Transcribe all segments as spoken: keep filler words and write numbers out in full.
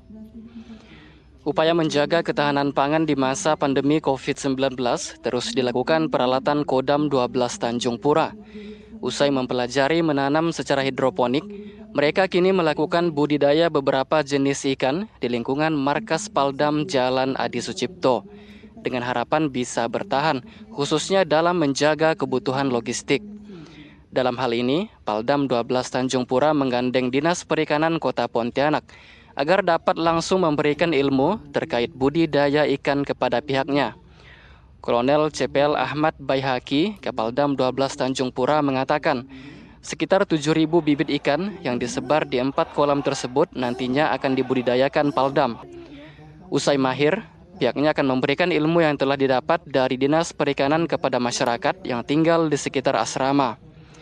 Upaya menjaga ketahanan pangan di masa pandemi covid sembilan belas terus dilakukan peralatan Kodam dua belas Tanjung Pura. Usai mempelajari menanam secara hidroponik, mereka kini melakukan budidaya beberapa jenis ikan di lingkungan markas Paldam Jalan Adi Sucipto, dengan harapan bisa bertahan, khususnya dalam menjaga kebutuhan logistik. Dalam hal ini, Paldam dua belas Tanjung Pura menggandeng Dinas Perikanan Kota Pontianak agar dapat langsung memberikan ilmu terkait budidaya ikan kepada pihaknya. Kolonel C P L Ahmad Baihaki, Kapaldam dua belas Tanjung Pura mengatakan, sekitar tujuh ribu bibit ikan yang disebar di empat kolam tersebut nantinya akan dibudidayakan Paldam. Usai mahir, pihaknya akan memberikan ilmu yang telah didapat dari Dinas Perikanan kepada masyarakat yang tinggal di sekitar asrama.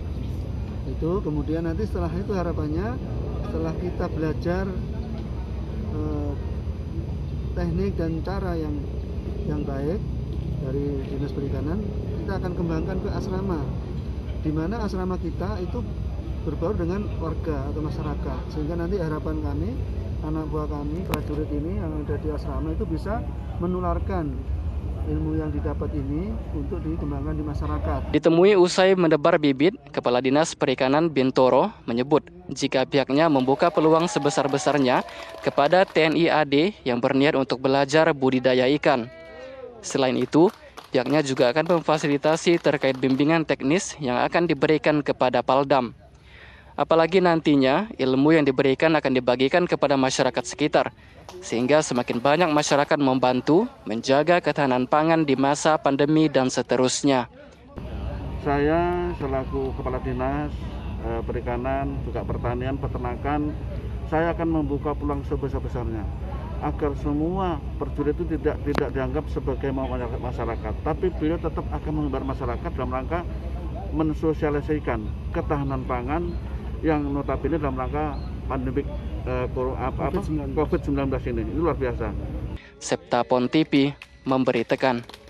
Itu kemudian nanti setelah itu harapannya setelah kita belajar eh, teknik dan cara yang yang baik dari Dinas Perikanan, kita akan kembangkan ke asrama, di mana asrama kita itu berbaur dengan warga atau masyarakat, sehingga nanti harapan kami, anak buah kami, prajurit ini yang ada di asrama itu bisa menularkan ilmu yang didapat ini untuk dikembangkan di masyarakat. Ditemui usai mendebar bibit, Kepala Dinas Perikanan Bintoro menyebut jika pihaknya membuka peluang sebesar-besarnya kepada T N I A D yang berniat untuk belajar budidaya ikan. Selain itu, pihaknya juga akan memfasilitasi terkait bimbingan teknis yang akan diberikan kepada Paldam. Apalagi nantinya ilmu yang diberikan akan dibagikan kepada masyarakat sekitar, sehingga semakin banyak masyarakat membantu menjaga ketahanan pangan di masa pandemi dan seterusnya. Saya selaku Kepala Dinas eh, Perikanan, juga Pertanian, Peternakan, saya akan membuka peluang sebesar-besarnya agar semua prajurit itu tidak tidak dianggap sebagai mau masyarakat, tapi beliau tetap akan menghimbau masyarakat dalam rangka mensosialisasikan ketahanan pangan yang notabene dalam rangka pandemi eh, covid sembilan belas ini. Ini luar biasa. Septa Pon T V memberitakan.